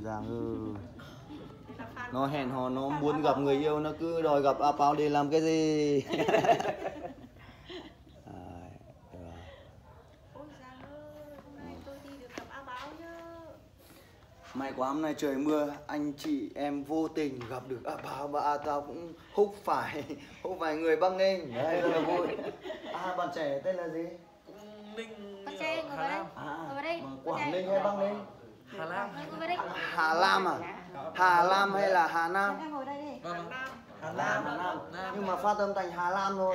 Giang ơi, nó hẹn hò, nó muốn gặp người yêu, nó cứ đòi gặp A Pao để làm cái gì? Ôi Giang ơi, hôm nay tôi đi được gặp A Báo nhá. May quá hôm nay trời mưa, anh chị em vô tình gặp được A Pao và A Pao cũng húc phải người Bắc Ninh. Đấy, rất là vui. Bạn trẻ tên là gì? Ninh. Con trai ngồi vào đây. Ngồi vào đây. Quảng Ninh hay Bắc Ninh? Hà Lam. Ngồi vào đây. Hà Lam à? Hà Lam hay là Hà Nam? Em ngồi đây đi. Hà Nam. Nhưng mà phát âm thành Hà Lam thôi.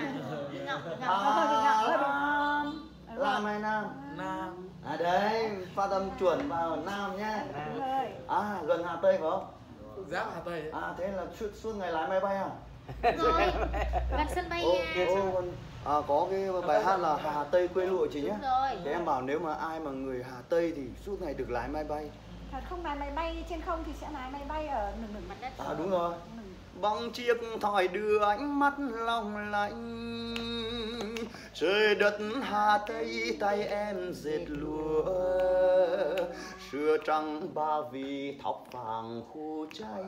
Lam hay Nam? Nam. Đấy, phát âm chuẩn vào Nam nhá. Gần Hà Tây phải không? Giáp Hà Tây. Thế là suốt ngày lái máy bay à? Rồi, gần sân bay nha. Có cái bài hát là Hà Tây quê lụa chị nhé. Rồi. Thế em bảo nếu mà ai mà người Hà Tây thì suốt ngày được lái máy bay. Thật không lái máy bay trên không thì sẽ lái máy bay ở nửa mặt đất. Đúng rồi. Bóng chiếc thỏi đưa ánh mắt long lanh, trời đất Hà Tây tay em dệt lụa, sữa trắng ba vì thóc vàng khu cháy,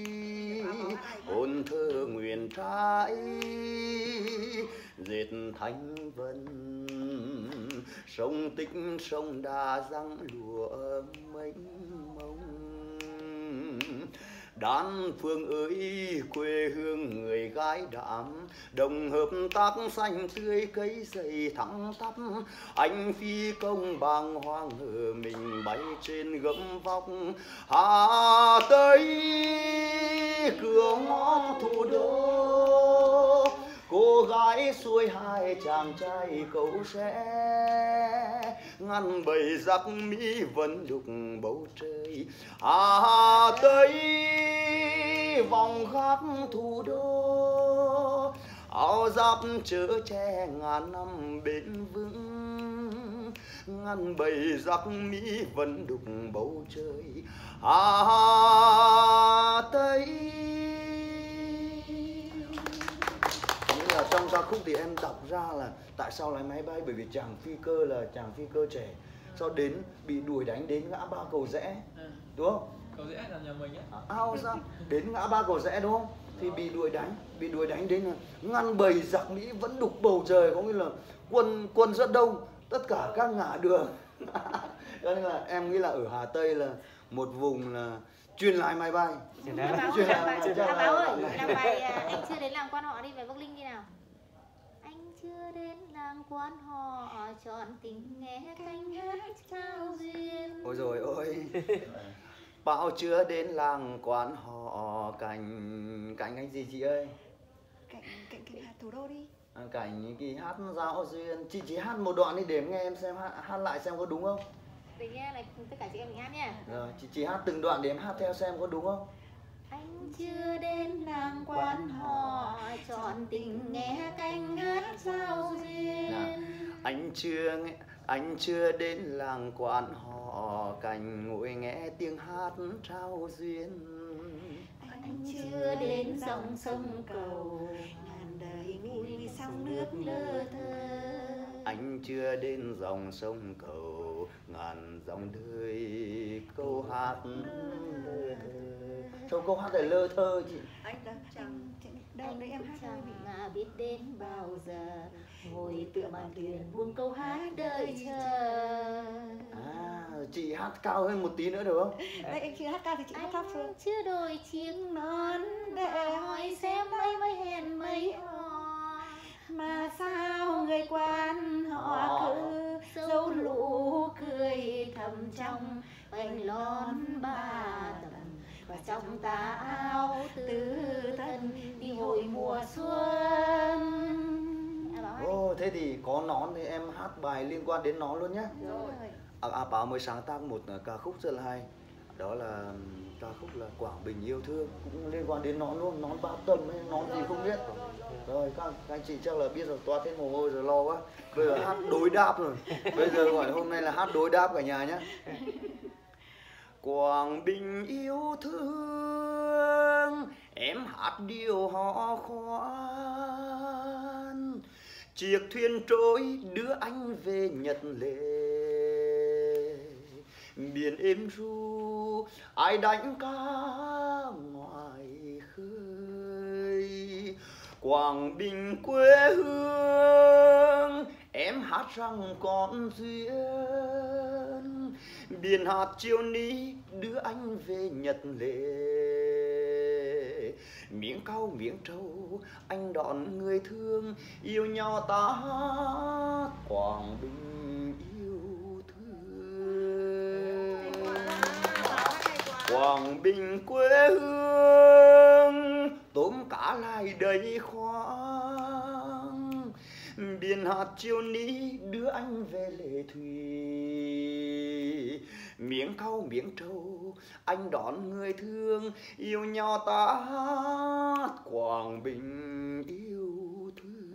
hồn thơ nguyện trái dệt thanh vân, sông Tích sông Đà răng lụa mênh mông. Đan Phương ơi quê hương người gái đảm, đồng hợp tác xanh tươi cây dày thẳng tắp, anh phi công bàng hoàng hờ mình bay trên gấm vóc Hà Tây cửa ngõ thủ đô. Cô gái xuôi hai chàng trai cầu sẽ ngăn bầy giặc Mỹ vẫn đục bầu trời. Hà Tây vòng khắp thủ đô, áo giáp chở che ngàn năm bền vững, ngăn bầy giặc Mỹ vẫn đục bầu trời. Hà Tây. Trong ca khúc thì em đọc ra là tại sao lái máy bay, bởi vì chàng phi cơ là chàng phi cơ trẻ, sau đến bị đuổi đánh đến ngã ba cầu rẽ, đúng không? Cầu rẽ là nhà mình á. Sao? Đến ngã ba cầu rẽ đúng không? Thì bị đuổi đánh đến là ngăn bầy giặc Mỹ vẫn đục bầu trời, có nghĩa là quân rất đông, tất cả các ngã đường. Cho nên là em nghĩ là ở Hà Tây là một vùng là chuyên lái máy bay. A Báo ơi, làm bài anh chưa đến làng quan họ đi về Bắc Linh đi nào. Anh chưa đến làng quan họ chọn tình nghe cánh hát trao duyên. Ôi rồi ôi. Bão chưa đến làng quan họ cảnh cái gì chị ơi? Cạnh hạt thủ đô đi. Cảnh cái hát giao duyên. Chị chỉ hát một đoạn đi để em nghe, em xem hát lại xem có đúng không? Để nghe này, tất cả chị em mình hát nha. Rồi, chị hát từng đoạn để em hát theo xem có đúng không? Anh chưa đến làng quan họ chọn tình nghe cánh hát giao duyên. Anh chưa đến làng quan họ cảnh ngồi nghe tiếng hát trao duyên. Anh chưa đến dòng sông cầu ngàn đời vui sóng nước lơ thơ. Anh chưa đến dòng sông cầu ngàn dòng đời câu hát lơ thơ. Sao câu hát này lơ thơ chị? Anh đâu đấy em hát chẳng biết đến bao giờ, ngồi tựa màn thuyền buông câu hát đợi chờ. Chị hát cao hơn một tí nữa được không? Đây anh chưa hát cao thì chị hát thấp xuống. Chưa đôi chiếng nón để hỏi xem mấy hẹn mấy hò, mà sao người quan họ cứ dấu lũ cười thầm trong vành lon ba tầm, và trong tà áo tứ thân đi hội mùa xuân. Thế thì có nón thì em hát bài liên quan đến nón luôn nhé. A Pao mới sáng tác một ca khúc rất là hay, đó là ca khúc là Quảng Bình yêu thương, cũng liên quan đến nón luôn, nón ba tầm hay nón gì không biết. Rồi các anh chị chắc là biết rồi, toát hết mồ hôi rồi, lo quá. Bây giờ hát đối đáp rồi, bây giờ gọi hôm nay là hát đối đáp cả nhà nhé. Quảng Bình yêu thương, em hát điều hò khoan, chiếc thuyền trôi đưa anh về Nhật Lệ, biển êm ru ai đánh cá ngoài khơi. Quảng Bình quê hương em hát rằng còn duyên, biển hạt chiều ní đưa anh về Nhật Lệ. Miếng cau miếng trâu anh đón người thương, yêu nhau ta hát Quảng Bình yêu thương. Quảng Bình quê hương tôm cá lại đầy khoáng, biển hạt chiều ní đưa anh về Lệ Thủy. Miếng cau miếng trâu anh đón người thương, yêu nhau ta hát Quảng Bình yêu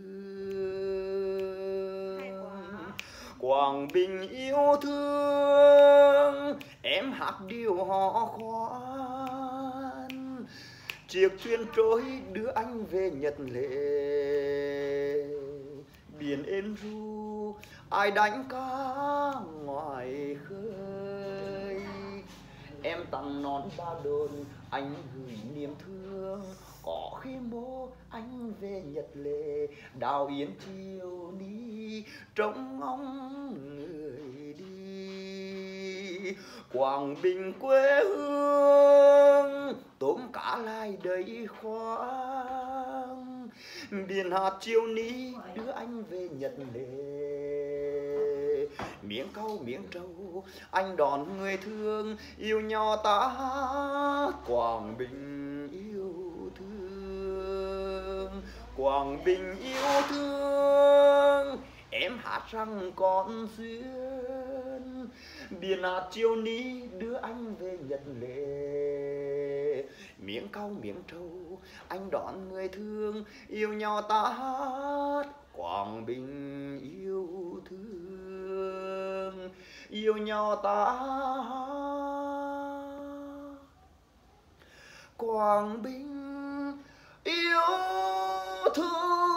thương. Quảng Bình yêu thương em hát điều họ khoan, chiếc thuyền trôi đưa anh về Nhật Lệ. Biển êm ru ai đánh cá ngoài khơi, em tặng nón ba đồn anh gửi niềm thương. Có khi mô anh về Nhật Lệ, đào yến chiều đi trông ngóng người đi. Quảng Bình quê hương tôm cá lại đầy khoáng, biển hạt chiều ní đưa anh về Nhật Lệ. Miếng cau miếng trâu anh đón người thương, yêu nhau ta hát Quảng Bình yêu thương. Quảng Bình yêu thương em hát rằng còn duyên, biển hạt chiều ní đưa anh về Nhật Lệ. Miếng cau miếng trâu anh đón người thương, yêu nhau ta hát Quảng Bình yêu thương. Yêu nhau ta hát Quảng Bình yêu thương.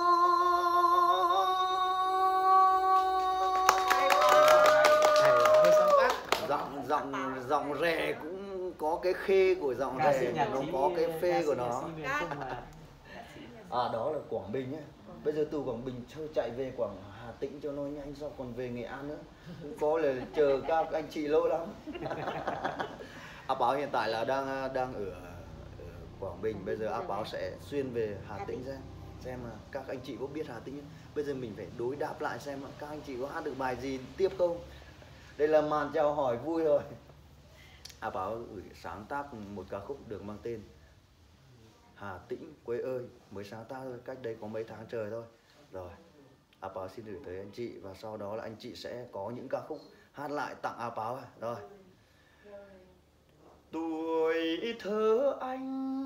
Giọng rè cũng có cái khê của giọng rè, nó có cái phê của nó. Đó là Quảng Bình ấy. Bây giờ từ Quảng Bình chạy về Hà Tĩnh cho nó nhanh, sau còn về Nghệ An nữa. Có là chờ các anh chị lâu lắm. Áp Báo hiện tại là đang ở Quảng Bình. Bây giờ Áp Báo sẽ xuyên về Hà Tĩnh xem mà các anh chị có biết Hà Tĩnh. Bây giờ mình phải đối đáp lại xem các anh chị có hát được bài gì tiếp không. Đây là màn chào hỏi vui rồi. Áp Báo sáng tác một ca khúc được mang tên Hà Tĩnh quê ơi, mới sáng tác cách đây có mấy tháng trời thôi. Rồi, Áp Báo xin gửi tới anh chị, và sau đó là anh chị sẽ có những ca khúc hát lại tặng Áp Báo. Rồi. Tuổi thơ anh,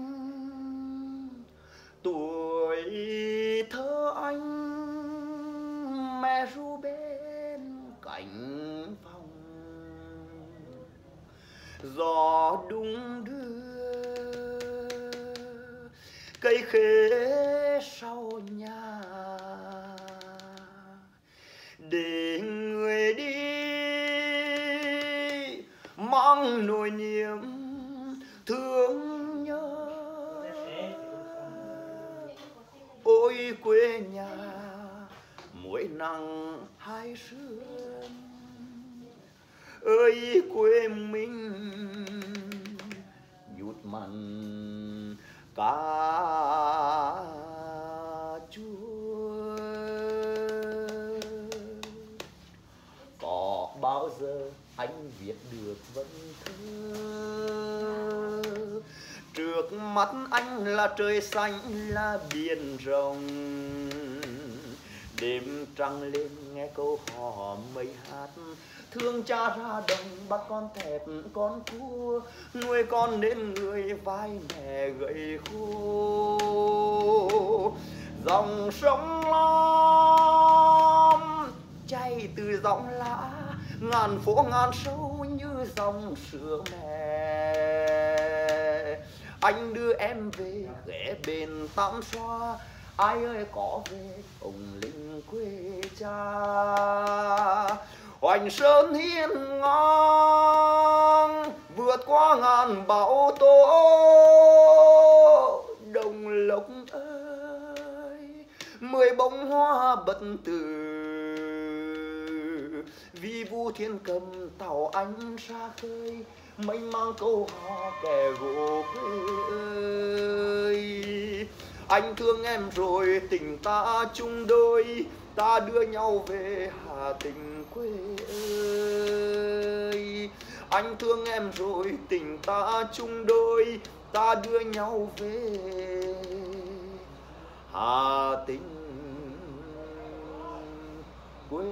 tuổi thơ anh, mẹ ru bên cạnh phòng, gió đung đưa cây khế sau nhà, để người đi mang nỗi niềm thương nhớ. Ôi quê nhà muối nắng hai sương, ơi quê mình nhút mặn cá chua. Có bao giờ anh viết được vần thơ, trước mắt anh là trời xanh là biển rộng, đêm trăng lên nghe câu hò mây hát, thương cha ra đồng bắt con thẹp con cua, nuôi con đến người vai mẹ gầy khô. Dòng sông Lam chảy từ dòng lá, ngàn phố ngàn sâu như dòng sữa mẹ. Anh đưa em về ghé bên Tam Xoa, ai ơi có về ông lính quê cha. Hoành sơn hiên ngang vượt qua ngàn bão tố, đồng lộc ơi 10 bông hoa bất tử, vì vu thiên cầm tàu anh ra khơi, mênh mang câu hò kẻ gỗ quê ơi. Anh thương em rồi tình ta chung đôi, ta đưa nhau về Hà Tĩnh quê ơi. Anh thương em rồi tình ta chung đôi, ta đưa nhau về Hà Tĩnh quê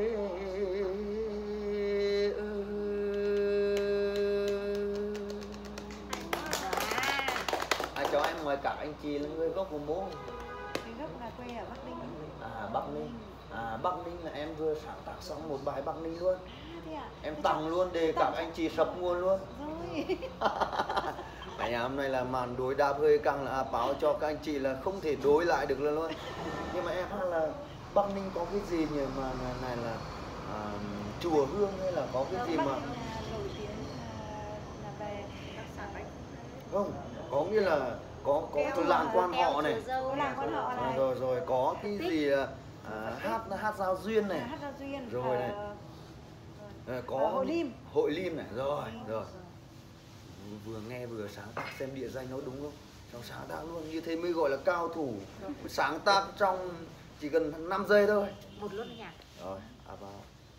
cho em mời các anh chị là người gốc của bố. Cái gốc là quê ở Bắc Ninh. À Bắc Ninh. À Bắc Ninh là em vừa sáng tác xong một bài Bắc Ninh luôn. Thế à? Em tặng luôn để các anh chị sập nguồn luôn. Rồi. Cả nhà hôm nay là màn đối đáp hơi căng, là báo cho các anh chị là không thể đối lại được luôn. Nhưng mà em hát là Bắc Ninh có cái gì nhỉ, mà này là chùa Hương hay là có cái gì Bắc mà Ninh là nổi tiếng là về đặc sản bánh. không, có nghĩa là có cái làng quan họ này. Làng quan họ này. Rồi có cái gì hát giao duyên này. Hát giao duyên. Rồi này. Có Hội Lim này, rồi. Vừa nghe vừa sáng tác xem địa danh nó đúng không? Trong sáng tác luôn, như thế mới gọi là cao thủ. Sáng tác trong chỉ cần 5 giây thôi. Một luôn nhỉ. Rồi, vào.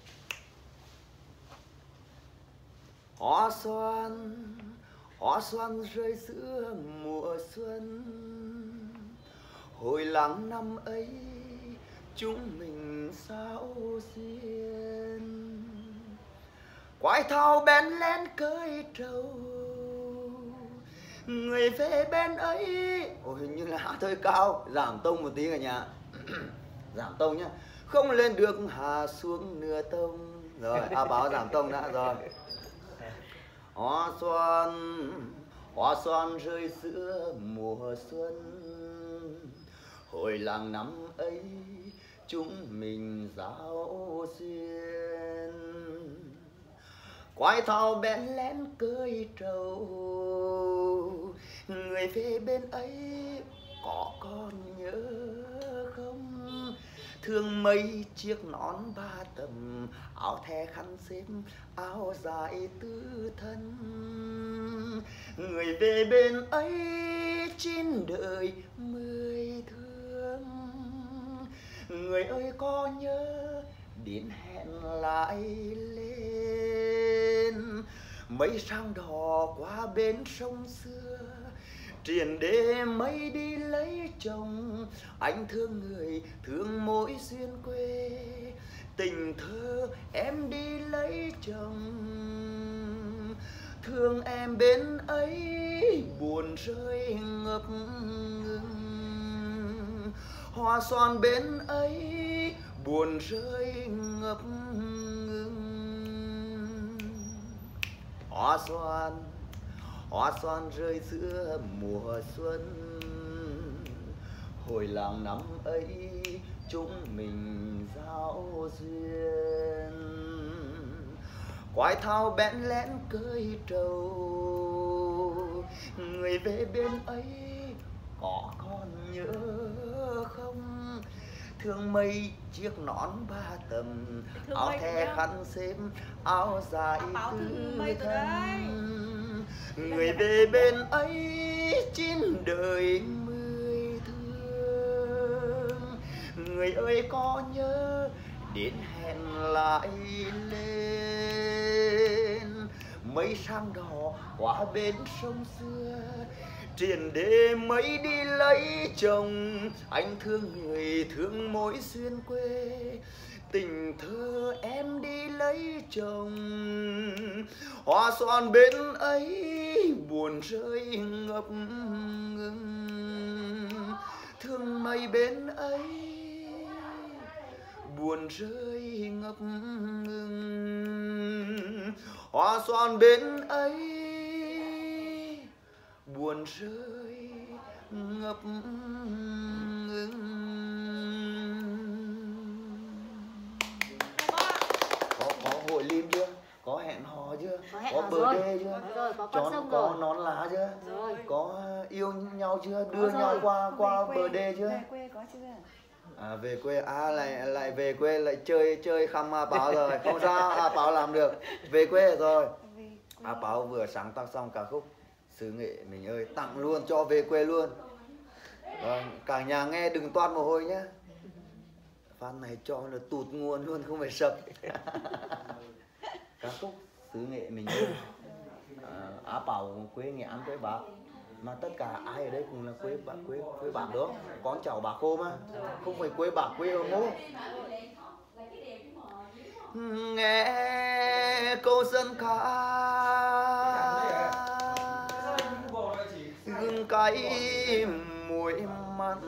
Hoa xoan rơi giữa mùa xuân, hồi làng năm ấy chúng mình sao duyên. Quái thao bén lén cưới trâu, người về bên ấy. Ôi hình như là hát hơi cao, giảm tông một tí cả nhà. Giảm tông nhá, không lên được hạ xuống nửa tông. Rồi báo giảm tông đã rồi. Hoa xoan rơi giữa mùa xuân, hồi làng năm ấy chúng mình giao duyên. Quái thao bén lén cưới trâu, người về bên ấy có còn nhớ không? Thương mấy chiếc nón ba tầm, áo the khăn xếp áo dài tứ thân. Người về bên ấy chín đời 10 thương. Người ơi có nhớ đến hẹn lại lên, mấy sang đò qua bên sông xưa, triền đê mấy đi lấy chồng. Anh thương người thương mỗi duyên quê, tình thơ em đi lấy chồng. Thương em bên ấy buồn rơi ngập ngừng, hoa xoan bên ấy buồn rơi ngập ngừng. Hoa xoan rơi giữa mùa xuân, hồi làng năm ấy chúng mình giao duyên. Quái thao bén lén cưới trâu, người về bên ấy có còn nhớ không? Thương mây chiếc nón ba tầm, áo the khăn xếp áo dài tứ thân. Người về bên ấy chín đời 10 thương. Người ơi có nhớ đến hẹn lại lên, mấy sang đò qua bên sông xưa, triền đê mấy đi lấy chồng. Anh thương người thương mỗi xuyên quê, tình thơ em đi lấy chồng. Hoa xoan bên ấy buồn rơi ngập ngừng, thương mây bên ấy buồn rơi ngập ngừng. Hoa xoan bên ấy buồn rơi ngập ngừng. Có hội lim chưa? Có hẹn hò chưa? Có bờ rồi. đê chưa? Rồi, có con Chón, sông có rồi. nón lá chưa? Rồi. Có yêu nhau chưa? Đưa Có nhau rồi. qua Về bờ đê chưa? Về quê có chưa? Về quê lại về quê lại chơi khăm A Páo rồi. Không sao, A Páo làm được. Về quê rồi. Về quê. A Páo vừa sáng tác xong ca khúc Xứ Nghệ mình ơi, tặng luôn cho về quê luôn. Rồi, cả nhà nghe đừng toát mồ hôi nhé. Phát này cho nó tụt nguồn luôn, không phải sập. Ca khúc Xứ Nghệ mình ơi. Á Páo quê Nghệ An, quê bác. Mà tất cả ai ở đây cũng là quê bác đó. Con cháu bác Hồ mà. Không phải quê bác, quê ở Mô. Nghe câu dân ca gừng cay muối mặn,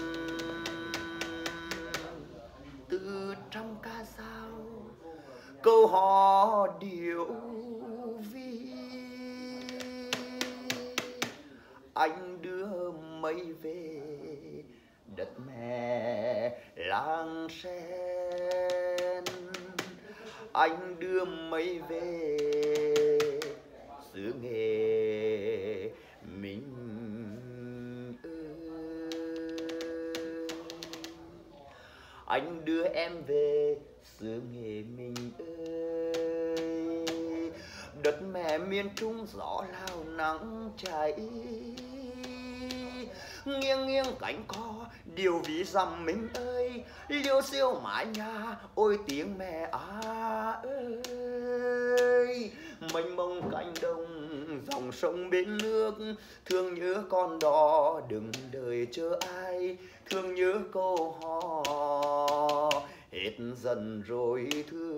từ trong ca dao câu hò điệu vi. Anh đưa mây về đất mẹ làng sen, anh đưa mây về xứ Nghệ mình ơi. Anh đưa em về xứ Nghệ mình ơi. Đất mẹ miền Trung gió lao nắng cháy, nghiêng nghiêng cánh cò điều ví dặm mình ơi. Liêu siêu mái nhà ôi tiếng mẹ ơi. Mênh mông cánh đồng dòng sông bên nước, thương nhớ con đò đừng đợi chờ ai. Thương nhớ câu hò hết dần rồi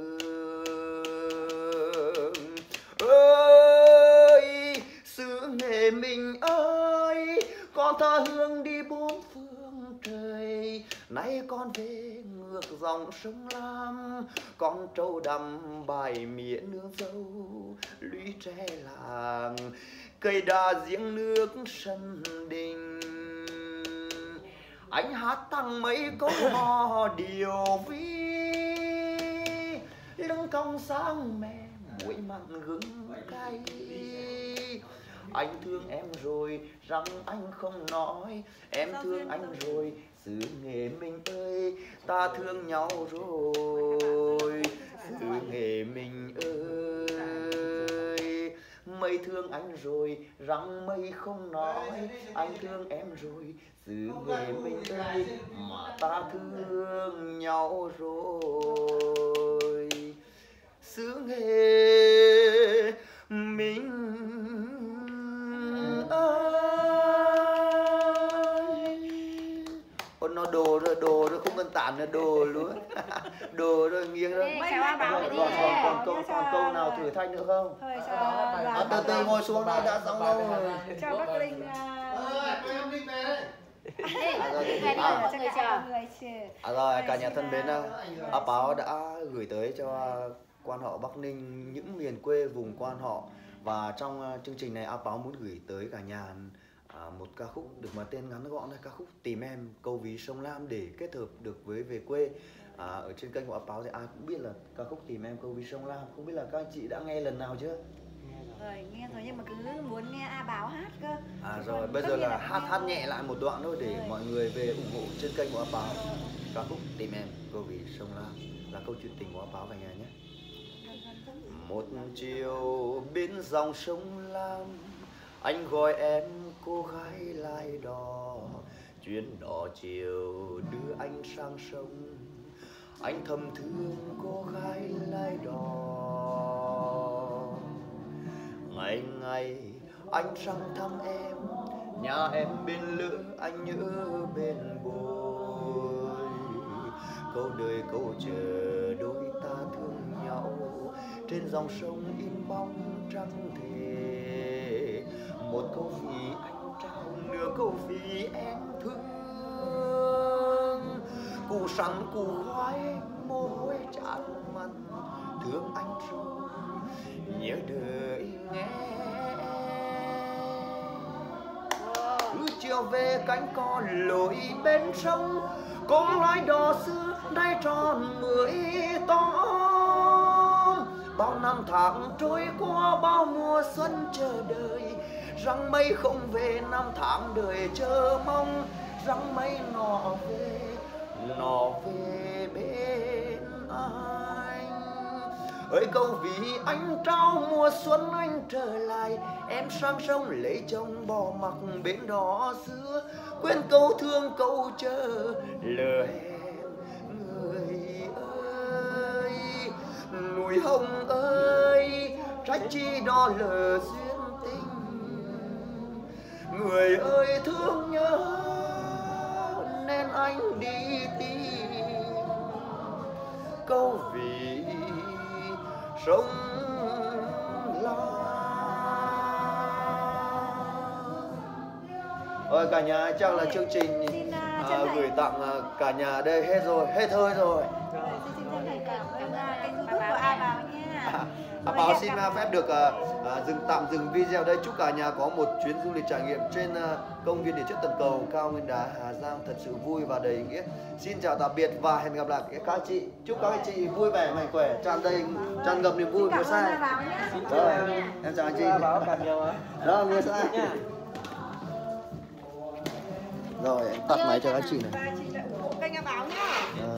thương ơi. Xứ Nghệ mình ơi, con tha hương đi bốn phương trời. Nay con về ngược dòng sông Lam, con trâu đầm bài mía nương dâu. Lũy tre làng cây đa giếng nước sân đình. Anh hát tăng mấy câu hò điều vi, lưng cong sáng mẹ muối mặn gừng cay. Anh thương em rồi rằng anh không nói, em thương anh rồi xứ Nghệ mình ơi. Ta thương nhau rồi xứ Nghệ mình ơi. Mây thương anh rồi rằng mây không nói, anh thương em rồi xứ Nghệ mình ơi. Mà ta thương nhau rồi xứ Nghệ mình ơi. Ôi nó đồ rồi không cần tản nữa, đồ luôn. Đồ rồi nghiêng rồi. Chào A Páo phải đi Còn nhé. câu nào thử thách nữa không? Thôi cho Từ từ ngồi xuống đã xong đâu rồi. cho Bắc Linh Mọi người chờ. Rồi cả nhà thân mến, A Páo đã gửi tới cho quan họ Bắc Ninh những miền quê vùng quan họ. Và trong chương trình này A Páo muốn gửi tới cả nhà một ca khúc được mà tên ngắn gọn là ca khúc Tìm Em câu ví sông Lam để kết hợp được với về quê. Ở trên kênh của A Páo thì ai cũng biết là ca khúc Tìm Em câu ví sông Lam. Không biết là các anh chị đã nghe lần nào chưa? Rồi nghe rồi nhưng mà cứ muốn nghe A Páo hát cơ. Rồi bây giờ là hát nhẹ lại một đoạn thôi để mọi người về ủng hộ trên kênh của A Páo. Ca khúc Tìm Em câu ví sông Lam là câu chuyện tình của A Páo cả nhà nhé. Một chiều bên dòng sông Lam, anh gọi em cô gái lai đò. Chuyến đò chiều đưa anh sang sông, anh thầm thương cô gái lai đò. Ngày ngày anh sang thăm em, nhà em bên lỡ anh nhớ bên bồi. Câu đời câu chờ đôi ta thương nhau, trên dòng sông in bóng trăng thề. Một câu vì anh trao, nửa câu vì em thương. Củ sắn củ khoai mồ hôi chát mặt, thương anh rồi nhớ đời nghe. Chiều chiều về cánh cò lội bên sông, cũng lái đò xưa nay tròn 10 tóm. Bao năm tháng trôi qua, bao mùa xuân chờ đợi, răng mây không về, năm tháng đời chờ mong. Răng mây nọ về bên anh. Ơi câu vì anh trao mùa xuân anh trở lại, em sang sông lấy chồng bỏ mặc bên đó xưa, quên câu thương câu chờ lỡ hẹn người ơi. Núi Hồng ơi trách chi đó lỡ duyên tình, người ơi thương nhớ nên anh đi tìm câu vì sông La. Ôi cả nhà chắc là chương trình gửi tặng cả nhà đây hết rồi, hết hơi rồi. Xin chân thành cảm ơn kênh YouTube của A Báo nha. Báo xin phép được tạm dừng video đây. Chúc cả nhà có một chuyến du lịch trải nghiệm trên công viên địa chất toàn cầu Cao Nguyên Đá Hà Giang thật sự vui và đầy ý nghĩa. Xin chào tạm biệt và hẹn gặp lại các anh chị. Chúc các anh chị vui vẻ, mạnh khỏe, tràn ngập niềm vui. Mưa sai. Rồi, em chào anh chị. Đó, mưa sai. Rồi, em tắt máy cho các chị này. Và chị lại ủng hộ kênh A Báo nhá.